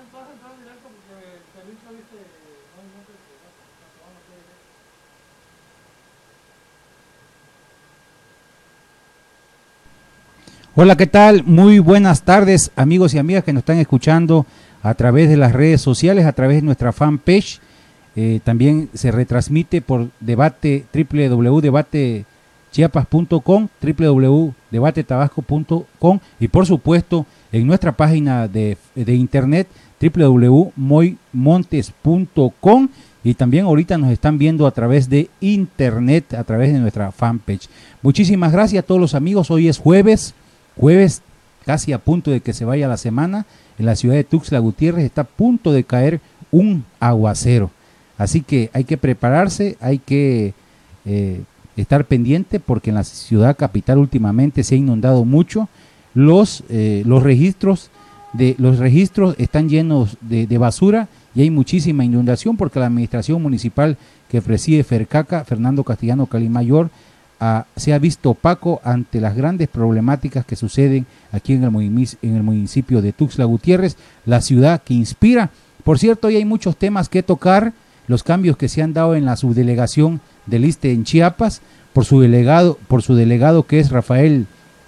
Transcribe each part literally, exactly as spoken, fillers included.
Hola, ¿qué tal? Muy buenas tardes, amigos y amigas que nos están escuchando a través de las redes sociales, a través de nuestra fanpage. Eh, también se retransmite por debate doble u doble u doble u punto debate chiapas punto com, doble u doble u doble u punto debate tabasco punto com y por supuesto en nuestra página de, de internet doble u doble u doble u punto moy montes punto com, y también ahorita nos están viendo a través de internet, a través de nuestra fanpage. Muchísimas gracias a todos los amigos. Hoy es jueves, jueves casi a punto de que se vaya la semana. En la ciudad de Tuxtla Gutiérrez está a punto de caer un aguacero. Así que hay que prepararse, hay que eh, estar pendiente porque en la ciudad capital últimamente se ha inundado mucho. Los, eh, los registros de los registros están llenos de, de basura y hay muchísima inundación porque la administración municipal que preside Fercaca, Fernando Castellano Calimayor, a, se ha visto opaco ante las grandes problemáticas que suceden aquí en el, en el municipio de Tuxtla Gutiérrez, la ciudad que inspira. Por cierto, hoy hay muchos temas que tocar, los cambios que se han dado en la subdelegación del ISSSTE en Chiapas, por su delegado, por su delegado que es Rafael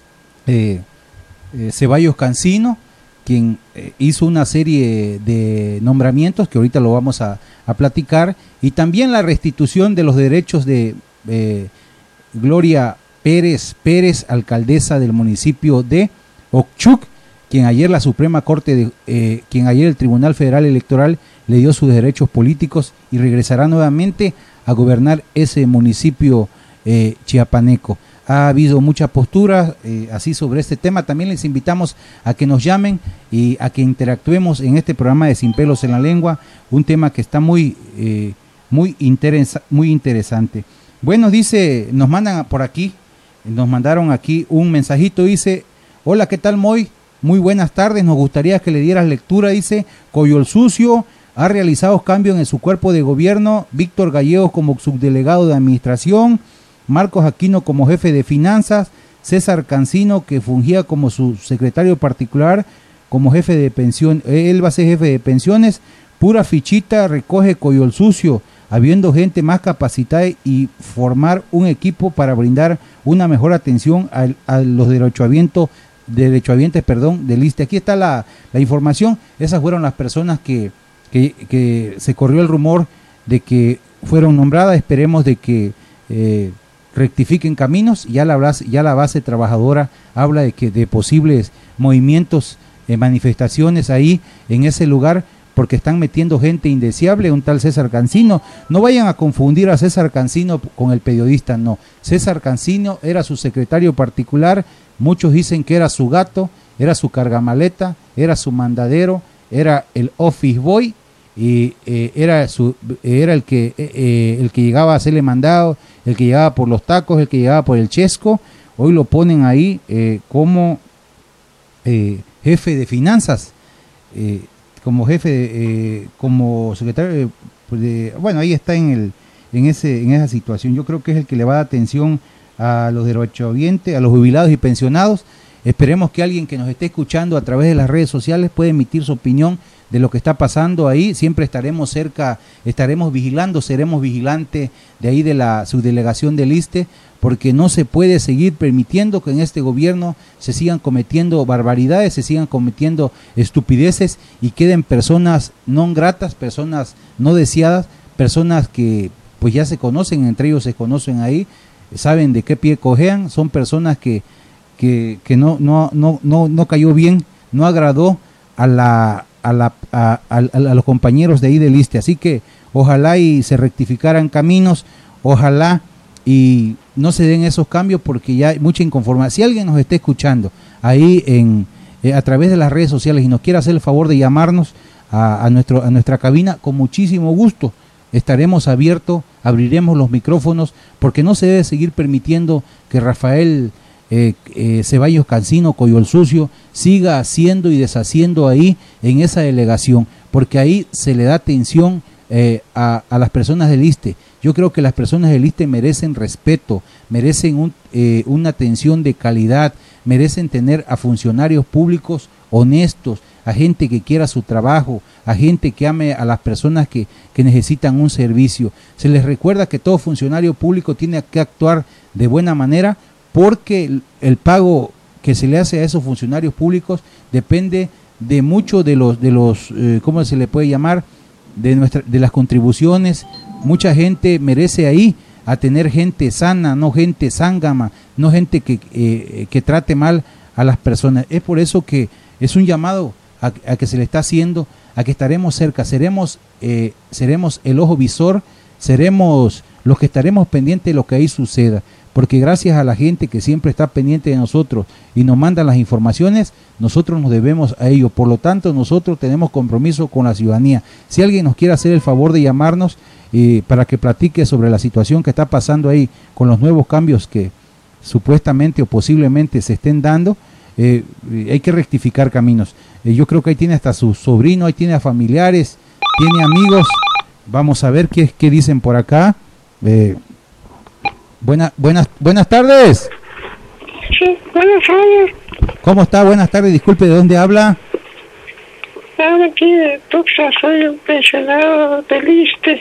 eh, eh, Ceballos Cancino, quien eh, hizo una serie de nombramientos que ahorita lo vamos a, a platicar, y también la restitución de los derechos de eh, Gloria Pérez Pérez, alcaldesa del municipio de Ochuc, quien ayer la Suprema Corte, de, eh, quien ayer el Tribunal Federal Electoral le dio sus derechos políticos y regresará nuevamente a gobernar ese municipio eh, chiapaneco. Ha habido mucha postura eh, así sobre este tema. También les invitamos a que nos llamen y a que interactuemos en este programa de Sin Pelos en la Lengua, un tema que está muy, eh, muy, interesa muy interesante. Bueno, dice, nos mandan por aquí, nos mandaron aquí un mensajito, dice: hola, ¿qué tal, Moy? Muy buenas tardes, nos gustaría que le dieras lectura, dice: Coyol Sucio ha realizado cambios en su cuerpo de gobierno, Víctor Gallegos como subdelegado de administración, Marcos Aquino como jefe de finanzas, César Cancino, que fungía como su secretario particular, como jefe de pensión, él va a ser jefe de pensiones, pura fichita recoge Coyol Sucio, habiendo gente más capacitada y formar un equipo para brindar una mejor atención a, a los derechohabientes, derechohabientes, perdón, del ISSSTE. Aquí está la, la información. Esas fueron las personas que, que, que se corrió el rumor de que fueron nombradas. Esperemos de que eh, rectifiquen caminos. Ya la base, ya la base trabajadora habla de que de posibles movimientos, eh, manifestaciones ahí en ese lugar, porque están metiendo gente indeseable, un tal César Cancino. No vayan a confundir a César Cancino con el periodista, no. César Cancino era su secretario particular, muchos dicen que era su gato, era su cargamaleta, era su mandadero, era el office boy, y eh, era su era el que eh, el que llegaba a hacerle mandado, el que llegaba por los tacos, el que llegaba por el chesco. Hoy lo ponen ahí eh, como eh, jefe de finanzas, eh, como jefe, de, eh, como secretario de, de, bueno, ahí está en el en ese en esa situación. Yo creo que es el que le va a dar atención a los derechohabientes, a los jubilados y pensionados. Esperemos que alguien que nos esté escuchando a través de las redes sociales pueda emitir su opinión de lo que está pasando ahí. Siempre estaremos cerca, estaremos vigilando, seremos vigilantes de ahí de la subdelegación del ISSSTE, porque no se puede seguir permitiendo que en este gobierno se sigan cometiendo barbaridades, se sigan cometiendo estupideces y queden personas no gratas, personas no deseadas, personas que pues ya se conocen, entre ellos se conocen ahí, saben de qué pie cojean, son personas que, que, que no, no, no, no, no cayó bien, no agradó a la A, la, a, a, a los compañeros de ahí del ISSSTE. Así que ojalá y se rectificaran caminos, ojalá y no se den esos cambios, porque ya hay mucha inconformidad. Si alguien nos está escuchando ahí en eh, a través de las redes sociales y nos quiere hacer el favor de llamarnos a, a, nuestro, a nuestra cabina, con muchísimo gusto estaremos abiertos, abriremos los micrófonos, porque no se debe seguir permitiendo que Rafael Eh, eh, Ceballos Cancino, Coyol Sucio, siga haciendo y deshaciendo ahí en esa delegación, porque ahí se le da atención eh, a, a las personas del ISSSTE. Yo creo que las personas del ISSSTE merecen respeto, merecen un, eh, una atención de calidad, merecen tener a funcionarios públicos honestos, a gente que quiera su trabajo, a gente que ame a las personas que, que necesitan un servicio. Se les recuerda que todo funcionario público tiene que actuar de buena manera, porque el, el pago que se le hace a esos funcionarios públicos depende de mucho de los, de los eh, ¿cómo se le puede llamar? De, nuestra, de las contribuciones. Mucha gente merece ahí a tener gente sana, no gente zángama, no gente que, eh, que trate mal a las personas. Es por eso que es un llamado a, a que se le está haciendo, a que estaremos cerca, seremos, eh, seremos el ojo visor, seremos los que estaremos pendientes de lo que ahí suceda, porque gracias a la gente que siempre está pendiente de nosotros y nos manda las informaciones, nosotros nos debemos a ellos. Por lo tanto, nosotros tenemos compromiso con la ciudadanía. Si alguien nos quiere hacer el favor de llamarnos eh, para que platique sobre la situación que está pasando ahí con los nuevos cambios que supuestamente o posiblemente se estén dando, eh, hay que rectificar caminos. Eh, yo creo que ahí tiene hasta su sobrino, ahí tiene a familiares, tiene amigos. Vamos a ver qué, qué dicen por acá. Eh, buena, buenas, buenas tardes. Sí, buenas tardes. ¿Cómo está? Buenas tardes. Disculpe, ¿de dónde habla? Hablo aquí de Tuxtla, soy un pensionado del ISSSTE.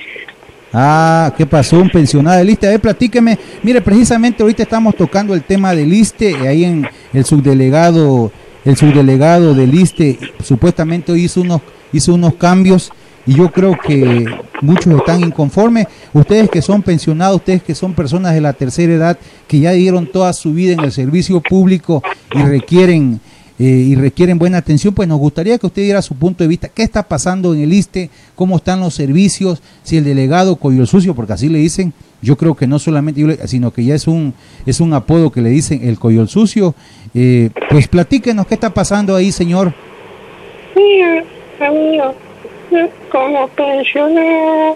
Ah, ¿qué pasó? Un pensionado del ISSSTE. A ver, platíqueme. Mire, precisamente ahorita estamos tocando el tema del ISSSTE. Ahí en el subdelegado, el subdelegado del ISSSTE supuestamente hizo unos, hizo unos cambios. Y yo creo que muchos están inconformes. Ustedes que son pensionados, ustedes que son personas de la tercera edad, que ya dieron toda su vida en el servicio público y requieren eh, y requieren buena atención, pues nos gustaría que usted diera su punto de vista. ¿Qué está pasando en el ISSSTE? ¿Cómo están los servicios? Si el delegado Coyol Sucio, porque así le dicen, yo creo que no solamente, sino que ya es un es un apodo que le dicen el Coyol Sucio. Eh, pues platíquenos qué está pasando ahí, señor. Sí, amigo. Como pensionados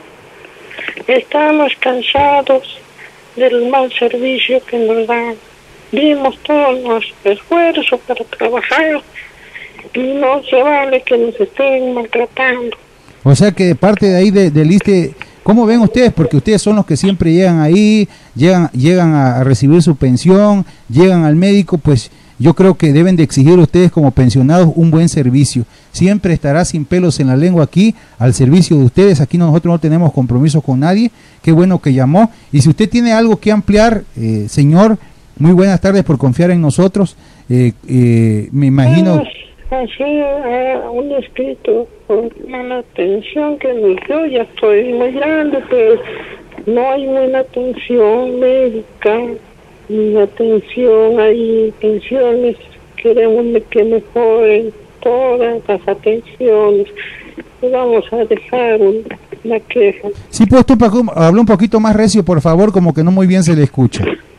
estamos cansados del mal servicio que nos dan. Dimos todo nuestro esfuerzo para trabajar y no se vale que nos estén maltratando. O sea que de parte de ahí de, del ISSSTE, ¿cómo ven ustedes? Porque ustedes son los que siempre llegan ahí, llegan, llegan a, a recibir su pensión, llegan al médico, pues yo creo que deben de exigir ustedes como pensionados un buen servicio. Siempre estará Sin Pelos en la Lengua aquí, al servicio de ustedes. Aquí nosotros no tenemos compromiso con nadie. Qué bueno que llamó. Y si usted tiene algo que ampliar, eh, señor, muy buenas tardes por confiar en nosotros. Eh, eh, me imagino... Así, uh, un escrito por la atención que nos dio. Ya estoy muy grande, pero no hay buena atención médica. Mi atención, hay pensiones, queremos que mejoren todas las atenciones. Y vamos a dejar una queja. Sí, pues tú, Paco, habla un poquito más recio, por favor, como que no muy bien se le escucha.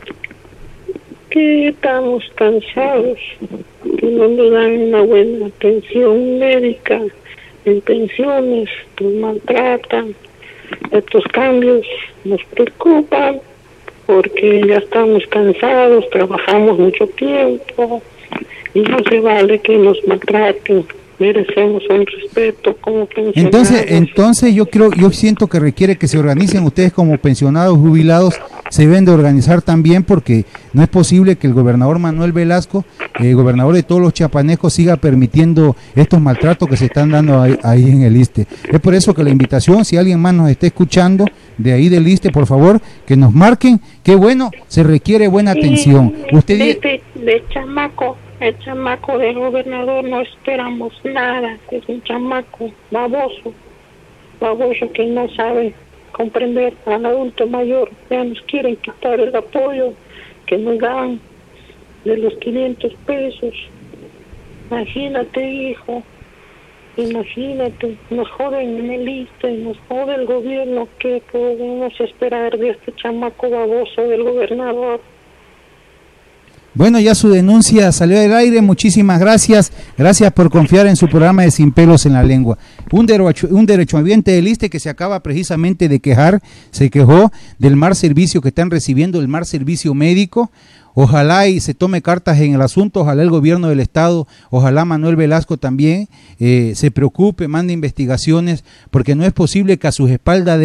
Que estamos cansados, que no nos dan una buena atención médica, en pensiones, nos maltratan. Estos cambios nos preocupan, porque ya estamos cansados, trabajamos mucho tiempo y no se vale que nos maltraten. Merecemos un respeto como pensionados. Entonces, entonces yo creo, yo siento que requiere que se organicen ustedes como pensionados jubilados, se deben de organizar también, porque no es posible que el gobernador Manuel Velasco, el gobernador de todos los chiapanecos, siga permitiendo estos maltratos que se están dando ahí, ahí en el ISSSTE. Es por eso que la invitación, si alguien más nos está escuchando de ahí del ISSSTE, por favor, que nos marquen. Qué bueno, se requiere buena atención. Usted de, de, de chamaco, el chamaco del gobernador no esperamos nada. Es un chamaco baboso, baboso que no sabe comprender al adulto mayor. Ya nos quieren quitar el apoyo que nos dan de los quinientos pesos. Imagínate, hijo, imagínate, nos joden en el ISSSTE, nos jode el gobierno. ¿Qué podemos esperar de este chamaco baboso del gobernador? Bueno, ya su denuncia salió del aire. Muchísimas gracias. Gracias por confiar en su programa de Sin Pelos en la Lengua. Un derecho, un derechohabiente del ISSSTE que se acaba precisamente de quejar, se quejó del mal servicio que están recibiendo, el mal servicio médico. Ojalá y se tome cartas en el asunto, ojalá el gobierno del estado, ojalá Manuel Velasco también eh, se preocupe, mande investigaciones, porque no es posible que a sus espaldas de él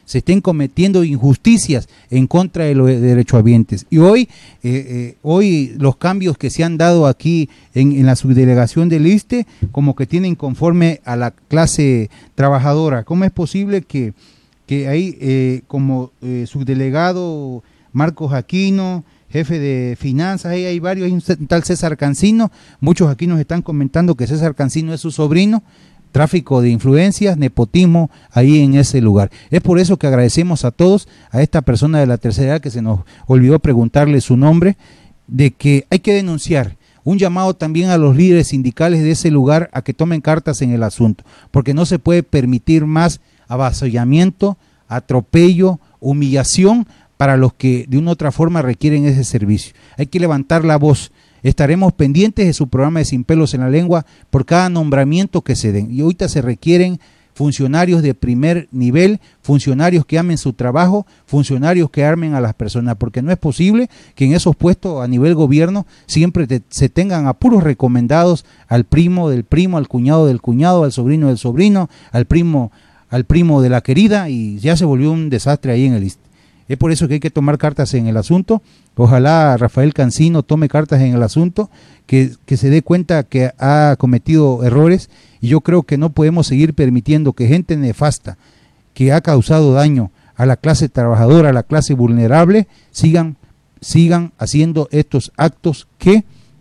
se estén cometiendo injusticias en contra de los derechohabientes. Y hoy, eh, eh, hoy los cambios que se han dado aquí en, en la subdelegación del ISSSTE, como que tienen conforme a la clase trabajadora. ¿Cómo es posible que, que ahí eh, como eh, subdelegado Marcos Aquino, jefe de finanzas, ahí hay varios, hay un tal César Cancino, muchos aquí nos están comentando que César Cancino es su sobrino, tráfico de influencias, nepotismo ahí en ese lugar. Es por eso que agradecemos a todos, a esta persona de la tercera edad que se nos olvidó preguntarle su nombre, de que hay que denunciar. Un llamado también a los líderes sindicales de ese lugar a que tomen cartas en el asunto, porque no se puede permitir más avasallamiento, atropello, humillación para los que de una u otra forma requieren ese servicio. Hay que levantar la voz. Estaremos pendientes de su programa de Sin Pelos en la Lengua por cada nombramiento que se den. Y ahorita se requieren funcionarios de primer nivel, funcionarios que amen su trabajo, funcionarios que armen a las personas, porque no es posible que en esos puestos a nivel gobierno siempre te, se tengan a puros recomendados al primo del primo, al cuñado del cuñado, al sobrino del sobrino, al primo, al primo de la querida, y ya se volvió un desastre ahí en el ISSSTE. Es por eso que hay que tomar cartas en el asunto. Ojalá Rafael Cancino tome cartas en el asunto, que, que se dé cuenta que ha cometido errores, y yo creo que no podemos seguir permitiendo que gente nefasta que ha causado daño a la clase trabajadora, a la clase vulnerable, sigan, sigan haciendo estos actos que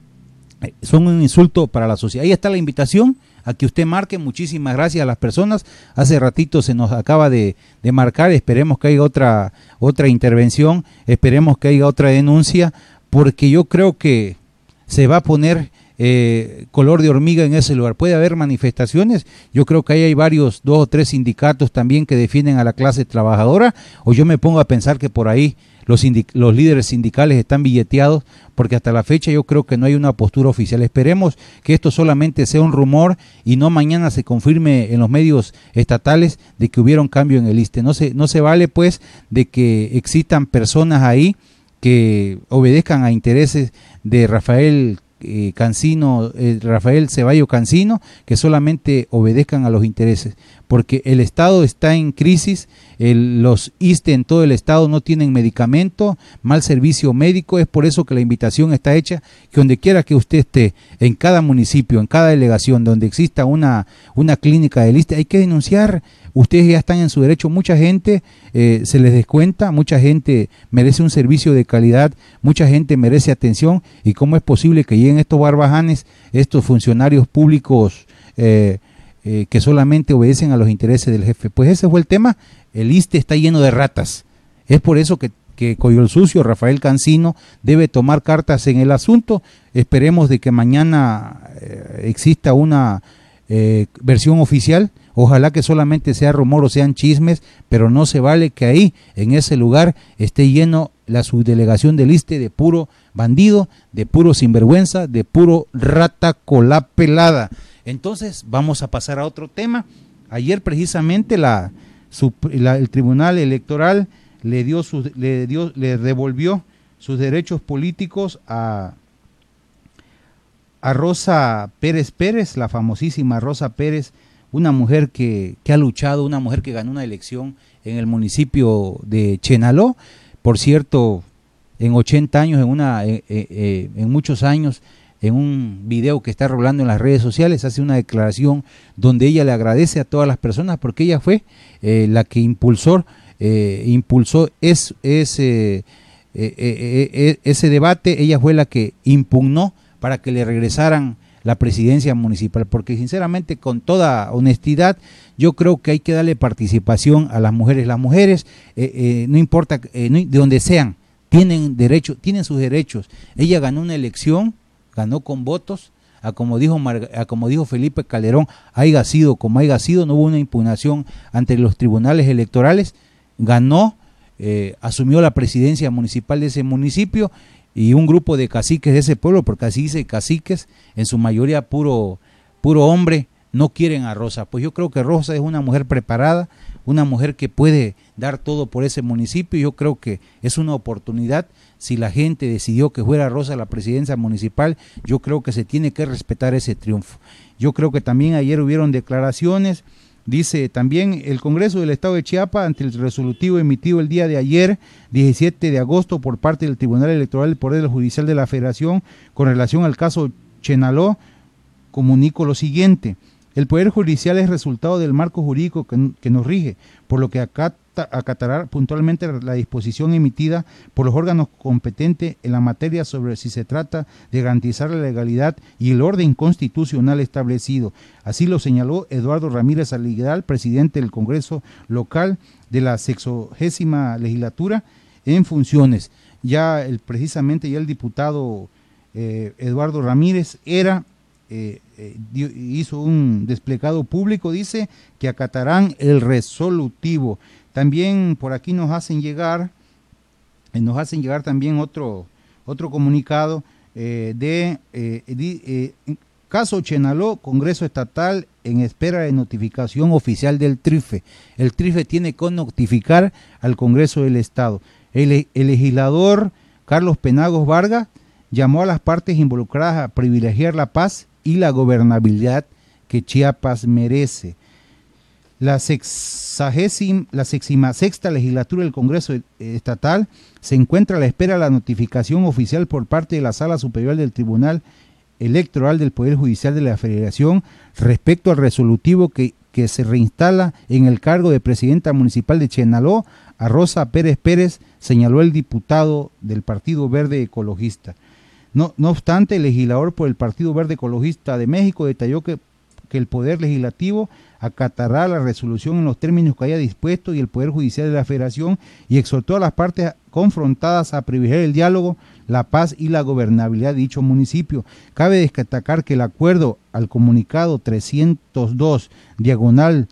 son un insulto para la sociedad. Ahí está la invitación a que usted marque. Muchísimas gracias a las personas. Hace ratito se nos acaba de, de marcar, esperemos que haya otra, otra intervención, esperemos que haya otra denuncia, porque yo creo que se va a poner eh, color de hormiga en ese lugar. Puede haber manifestaciones, yo creo que ahí hay varios, dos o tres sindicatos también que defienden a la clase trabajadora, o yo me pongo a pensar que por ahí Los, los líderes sindicales están billeteados, porque hasta la fecha yo creo que no hay una postura oficial. Esperemos que esto solamente sea un rumor y no mañana se confirme en los medios estatales de que hubiera un cambio en el ISSSTE. No se, no se vale pues de que existan personas ahí que obedezcan a intereses de Rafael eh, Cancino, eh, Rafael Ceballo Cancino, que solamente obedezcan a los intereses, porque el Estado está en crisis. El, los ISSSTE en todo el estado no tienen medicamento, mal servicio médico. Es por eso que la invitación está hecha, que donde quiera que usted esté, en cada municipio, en cada delegación donde exista una, una clínica del ISSSTE, hay que denunciar. Ustedes ya están en su derecho. Mucha gente eh, se les descuenta, mucha gente merece un servicio de calidad, mucha gente merece atención, y cómo es posible que lleguen estos barbajanes, estos funcionarios públicos eh, eh, que solamente obedecen a los intereses del jefe. Pues ese fue el tema. El ISSSTE está lleno de ratas. Es por eso que, que Coyol Sucio, Rafael Cancino, debe tomar cartas en el asunto. Esperemos de que mañana eh, exista una eh, versión oficial. Ojalá que solamente sea rumor o sean chismes, pero no se vale que ahí, en ese lugar, esté lleno la subdelegación del ISSSTE de puro bandido, de puro sinvergüenza, de puro rata colá pelada. Entonces, vamos a pasar a otro tema. Ayer precisamente la... Su, la, el Tribunal Electoral le dio sus, le dio le devolvió sus derechos políticos a, a Rosa Pérez Pérez, la famosísima Rosa Pérez, una mujer que, que ha luchado, una mujer que ganó una elección en el municipio de Chenaló. Por cierto, en ochenta años, en una eh, eh, en muchos años, en un video que está rolando en las redes sociales, hace una declaración donde ella le agradece a todas las personas, porque ella fue eh, la que impulsó, eh, impulsó es, ese, eh, eh, eh, ese debate. Ella fue la que impugnó para que le regresaran la presidencia municipal, porque sinceramente, con toda honestidad, yo creo que hay que darle participación a las mujeres. Las mujeres, eh, eh, no importa eh, no, de donde sean, tienen derecho, tienen sus derechos. Ella ganó una elección, ganó con votos, a como dijo Mar, a como dijo Felipe Calderón, haya sido como haya sido, no hubo una impugnación ante los tribunales electorales, ganó, eh, asumió la presidencia municipal de ese municipio, y un grupo de caciques de ese pueblo, porque así dice caciques, en su mayoría puro, puro hombre, no quieren a Rosa. Pues yo creo que Rosa es una mujer preparada, una mujer que puede dar todo por ese municipio. Yo creo que es una oportunidad. Si la gente decidió que fuera Rosa la presidencia municipal, yo creo que se tiene que respetar ese triunfo. Yo creo que también ayer hubieron declaraciones Dice también el Congreso del Estado de Chiapas, ante el resolutivo emitido el día de ayer, diecisiete de agosto, por parte del Tribunal Electoral del Poder Judicial de la Federación, con relación al caso Chenaló, comunico lo siguiente. El Poder Judicial es resultado del marco jurídico que, que nos rige, por lo que acata, acatará puntualmente la disposición emitida por los órganos competentes en la materia sobre si se trata de garantizar la legalidad y el orden constitucional establecido. Así lo señaló Eduardo Ramírez Aligral, presidente del Congreso local de la sexagésima legislatura en funciones. Ya el, precisamente ya el diputado eh, Eduardo Ramírez era Eh, eh, dio, hizo un desplegado público, dice que acatarán el resolutivo. También por aquí nos hacen llegar, eh, nos hacen llegar también otro, otro comunicado eh, de eh, eh, caso Chenaló, Congreso Estatal en espera de notificación oficial del TRIFE. El TRIFE tiene que notificar al Congreso del Estado. El, el legislador Carlos Penagos Vargas llamó a las partes involucradas a privilegiar la paz y la gobernabilidad que Chiapas merece. La sexagésima, la sexima sexta legislatura del Congreso Estatal se encuentra a la espera de la notificación oficial por parte de la Sala Superior del Tribunal Electoral del Poder Judicial de la Federación respecto al resolutivo que, que se reinstala en el cargo de presidenta municipal de Chenaló a Rosa Pérez Pérez, señaló el diputado del Partido Verde Ecologista. No, no obstante, el legislador por el Partido Verde Ecologista de México detalló que, que el Poder Legislativo acatará la resolución en los términos que haya dispuesto y el Poder Judicial de la Federación, y exhortó a las partes confrontadas a privilegiar el diálogo, la paz y la gobernabilidad de dicho municipio. Cabe destacar que el acuerdo al comunicado trescientos dos, diagonal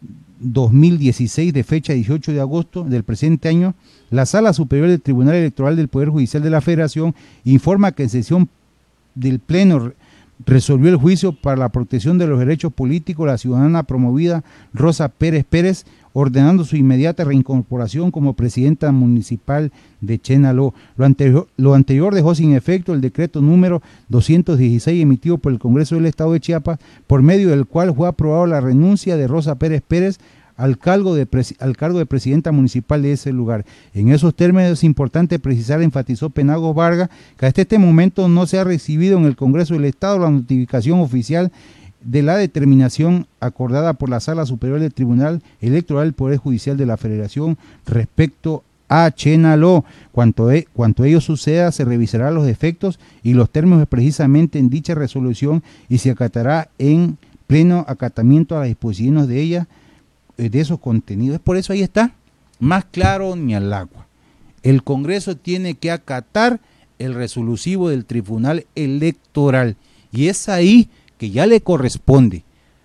dos mil dieciséis, de fecha dieciocho de agosto del presente año, la Sala Superior del Tribunal Electoral del Poder Judicial de la Federación informa que en sesión del Pleno resolvió el juicio para la protección de los derechos políticos de la ciudadana promovida Rosa Pérez Pérez, ordenando su inmediata reincorporación como presidenta municipal de Chenaló. Lo anterior, lo anterior dejó sin efecto el decreto número doscientos dieciséis emitido por el Congreso del Estado de Chiapas, por medio del cual fue aprobada la renuncia de Rosa Pérez Pérez al cargo, de al cargo de presidenta municipal de ese lugar. En esos términos es importante precisar, enfatizó Penagos Vargas, que hasta este momento no se ha recibido en el Congreso del Estado la notificación oficial de la determinación acordada por la Sala Superior del Tribunal Electoral del Poder Judicial de la Federación respecto a Chenaló. Cuanto, e, cuanto ello suceda, se revisarán los efectos y los términos precisamente en dicha resolución y se acatará en pleno acatamiento a las disposiciones de ella, de esos contenidos. Por eso ahí está, más claro ni al agua. El Congreso tiene que acatar el resolutivo del Tribunal Electoral, y es ahí que ya le corresponde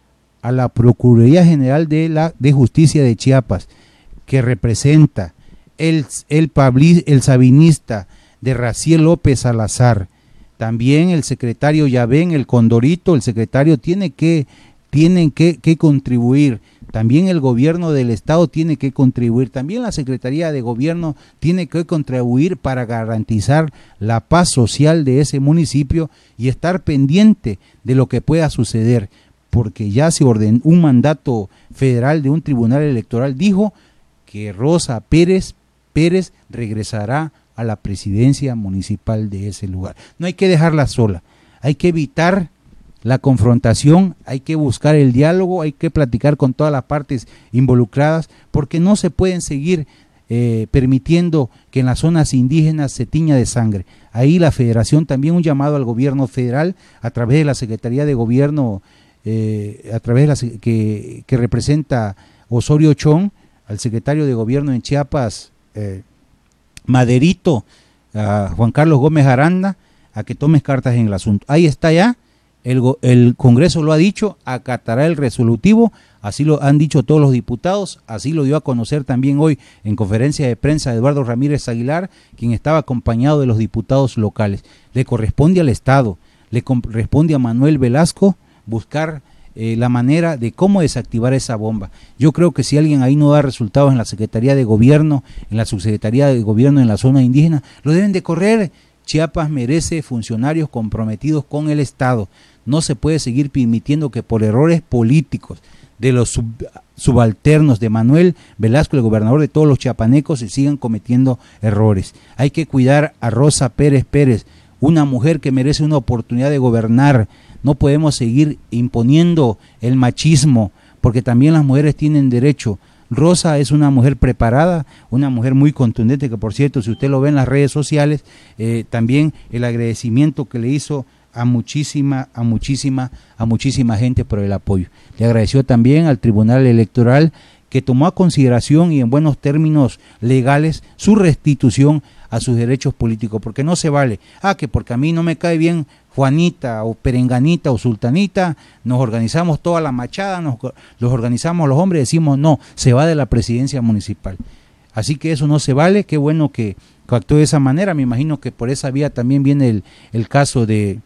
a la Procuraduría General de la de Justicia de Chiapas, que representa el, el, pabli, el sabinista de Raciel López Salazar, también el secretario Yavén, el Condorito, el secretario tiene que, tienen que, que contribuir. También el gobierno del estado tiene que contribuir, también la Secretaría de Gobierno tiene que contribuir para garantizar la paz social de ese municipio y estar pendiente de lo que pueda suceder, porque ya se ordenó, un mandato federal de un tribunal electoral dijo que Rosa Pérez Pérez regresará a la presidencia municipal de ese lugar. No hay que dejarla sola, hay que evitar la confrontación, hay que buscar el diálogo, hay que platicar con todas las partes involucradas, porque no se pueden seguir eh, permitiendo que en las zonas indígenas se tiña de sangre. Ahí la Federación, también un llamado al gobierno federal a través de la Secretaría de Gobierno, eh, a través de la que, que representa Osorio Chong, al secretario de Gobierno en Chiapas, eh, Maderito, a Juan Carlos Gómez Aranda, a que tomes cartas en el asunto. Ahí está ya. El, el Congreso lo ha dicho, acatará el resolutivo, así lo han dicho todos los diputados, así lo dio a conocer también hoy en conferencia de prensa Eduardo Ramírez Aguilar, quien estaba acompañado de los diputados locales. Le corresponde al Estado, le corresponde a Manuel Velasco buscar eh, la manera de cómo desactivar esa bomba. Yo creo que si alguien ahí no da resultados en la Secretaría de Gobierno, en la Subsecretaría de Gobierno en la zona indígena, lo deben de correr. Chiapas merece funcionarios comprometidos con el Estado. no se puede seguir permitiendo que por errores políticos de los sub, subalternos de Manuel Velasco, el gobernador de todos los chiapanecos, se sigan cometiendo errores. Hay que cuidar a Rosa Pérez Pérez, una mujer que merece una oportunidad de gobernar. No podemos seguir imponiendo el machismo, porque también las mujeres tienen derecho. Rosa es una mujer preparada, una mujer muy contundente, que por cierto, si usted lo ve en las redes sociales, eh, también el agradecimiento que le hizo a muchísima, a muchísima, a muchísima gente por el apoyo. Le agradeció también al Tribunal Electoral, que tomó a consideración y en buenos términos legales su restitución a sus derechos políticos, porque no se vale, ah, que porque a mí no me cae bien Juanita o Perenganita o Sultanita, nos organizamos toda la machada, nos los organizamos los hombres, decimos no, se va de la presidencia municipal. Así que eso no se vale. Qué bueno que, que actuó de esa manera. Me imagino que por esa vía también viene el, el caso de,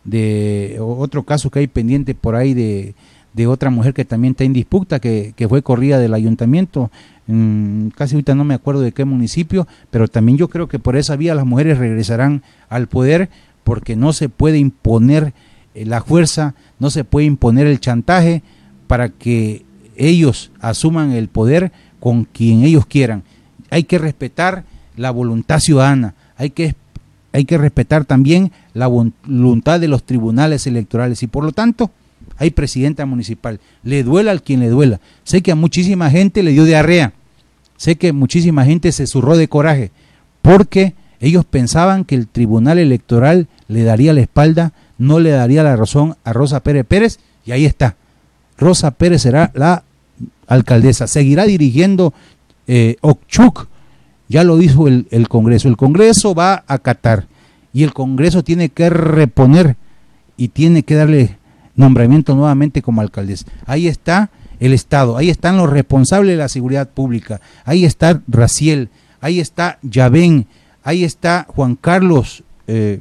de otro caso que hay pendiente por ahí de, de otra mujer que también está en disputa, que, que fue corrida del ayuntamiento, mm, casi ahorita no me acuerdo de qué municipio, pero también yo creo que por esa vía las mujeres regresarán al poder, porque no se puede imponer eh, la fuerza, no se puede imponer el chantaje para que ellos asuman el poder con quien ellos quieran. Hay que respetar la voluntad ciudadana, hay que, hay que respetar también la voluntad de los tribunales electorales, y por lo tanto hay presidenta municipal, le duela al quien le duela. Sé que a muchísima gente le dio diarrea, sé que muchísima gente se zurró de coraje, porque ellos pensaban que el Tribunal Electoral le daría la espalda, no le daría la razón a Rosa Pérez Pérez, y ahí está. Rosa Pérez será la alcaldesa, seguirá dirigiendo eh, Ochuc, ya lo dijo el, el Congreso. El Congreso va a acatar, y el Congreso tiene que reponer y tiene que darle nombramiento nuevamente como alcaldesa. Ahí está el Estado, ahí están los responsables de la seguridad pública, ahí está Raciel, ahí está Yavén, ahí está Juan Carlos, eh,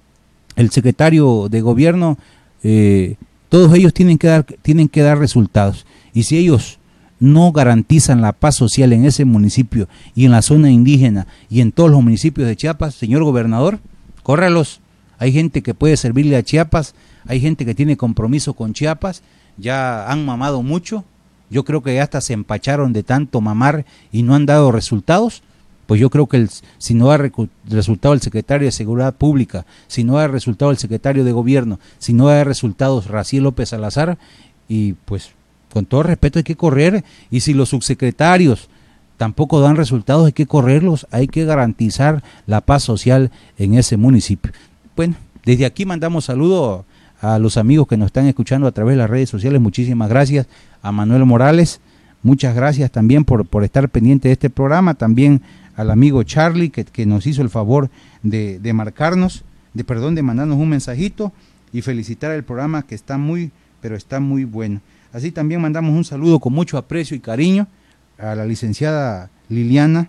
el secretario de gobierno. Eh, todos ellos tienen que dar, tienen que dar resultados, y si ellos no garantizan la paz social en ese municipio y en la zona indígena y en todos los municipios de Chiapas, señor gobernador, córralos. Hay gente que puede servirle a Chiapas, hay gente que tiene compromiso con Chiapas, ya han mamado mucho, yo creo que ya hasta se empacharon de tanto mamar y no han dado resultados. Pues yo creo que el, si no da resultado el secretario de Seguridad Pública, si no da resultado el secretario de Gobierno, si no da resultados Raciel López Salazar, y pues con todo respeto hay que correr, y si los subsecretarios tampoco dan resultados hay que correrlos, hay que garantizar la paz social en ese municipio. Bueno, desde aquí mandamos saludos a los amigos que nos están escuchando a través de las redes sociales. Muchísimas gracias a Manuel Morales, muchas gracias también por, por estar pendiente de este programa, también al amigo Charlie que, que nos hizo el favor de, de marcarnos, de perdón, de mandarnos un mensajito y felicitar el programa que está muy, pero está muy bueno. Así también mandamos un saludo con mucho aprecio y cariño a la licenciada Liliana,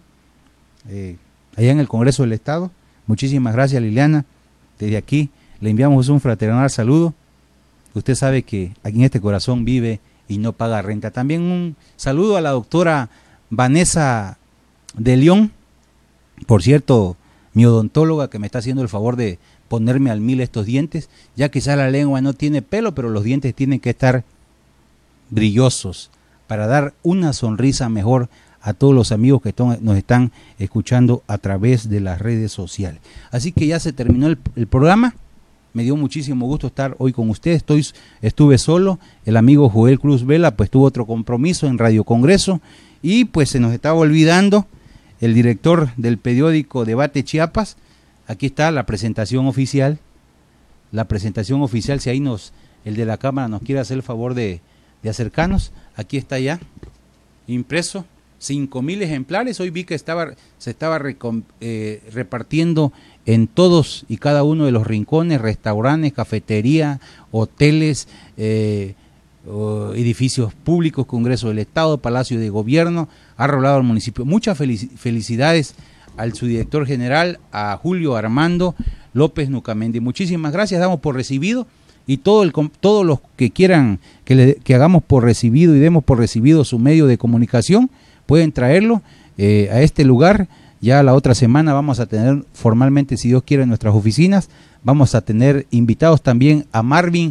eh, allá en el Congreso del Estado. Muchísimas gracias, Liliana. Desde aquí le enviamos un fraternal saludo. Usted sabe que aquí en este corazón vive y no paga renta. También un saludo a la doctora Vanessa de León, por cierto, mi odontóloga, que me está haciendo el favor de ponerme al mil estos dientes. Ya quizá la lengua no tiene pelo, pero los dientes tienen que estar brillosos para dar una sonrisa mejor a todos los amigos que nos están escuchando a través de las redes sociales. Así que ya se terminó el, el programa. Me dio muchísimo gusto estar hoy con ustedes. Estoy, estuve solo. El amigo Joel Cruz Vela pues tuvo otro compromiso en Radio Congreso, y pues se nos estaba olvidando el director del periódico Debate Chiapas. Aquí está la presentación oficial. La presentación oficial, si ahí nos, el de la cámara nos quiere hacer el favor de, de acercarnos. Aquí está ya, impreso, cinco mil ejemplares. Hoy vi que estaba, se estaba recom, eh, repartiendo en todos y cada uno de los rincones, restaurantes, cafetería, hoteles, eh, edificios públicos, Congreso del Estado, Palacio de Gobierno. Ha rolado al municipio. Muchas felicidades al subdirector general, a Julio Armando López Nucamendi. Muchísimas gracias, damos por recibido, y todo el, todos los que quieran que, le, que hagamos por recibido y demos por recibido su medio de comunicación, pueden traerlo eh, a este lugar. Ya la otra semana vamos a tener formalmente, si Dios quiere, en nuestras oficinas, vamos a tener invitados también a Marvin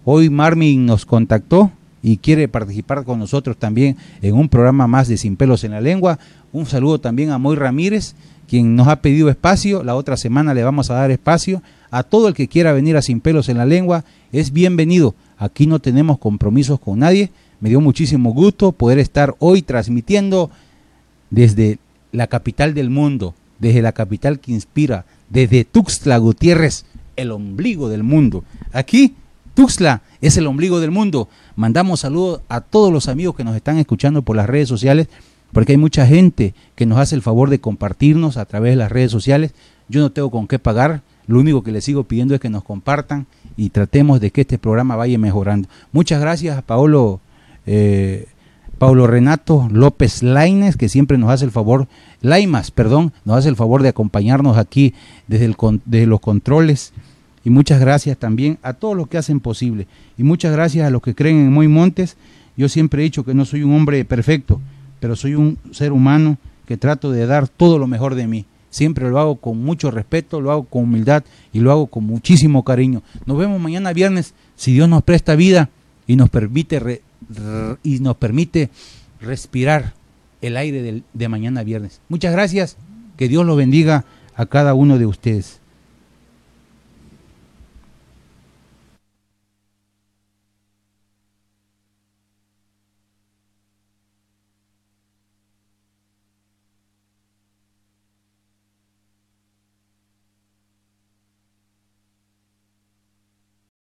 Hoy Marvin nos contactó y quiere participar con nosotros también en un programa más de Sin Pelos en la Lengua. Un saludo también a Moy Ramírez, quien nos ha pedido espacio. La otra semana le vamos a dar espacio. A todo el que quiera venir a Sin Pelos en la Lengua es bienvenido. Aquí no tenemos compromisos con nadie. Me dio muchísimo gusto poder estar hoy transmitiendo desde la capital del mundo, desde la capital que inspira, desde Tuxtla Gutiérrez, el ombligo del mundo. Aquí Tuxtla es el ombligo del mundo. Mandamos saludos a todos los amigos que nos están escuchando por las redes sociales, porque hay mucha gente que nos hace el favor de compartirnos a través de las redes sociales. Yo no tengo con qué pagar, lo único que les sigo pidiendo es que nos compartan y tratemos de que este programa vaya mejorando. Muchas gracias a Paolo, eh, Paulo Renato López Lainez, que siempre nos hace el favor, Laimas, perdón, nos hace el favor de acompañarnos aquí desde, el, desde los controles. Y muchas gracias también a todos los que hacen posible. Y muchas gracias a los que creen en Moy Montes. Yo siempre he dicho que no soy un hombre perfecto, pero soy un ser humano que trato de dar todo lo mejor de mí. Siempre lo hago con mucho respeto, lo hago con humildad y lo hago con muchísimo cariño. Nos vemos mañana viernes, si Dios nos presta vida y nos permite, re, re, y nos permite respirar el aire del, de mañana viernes. Muchas gracias, que Dios los bendiga a cada uno de ustedes.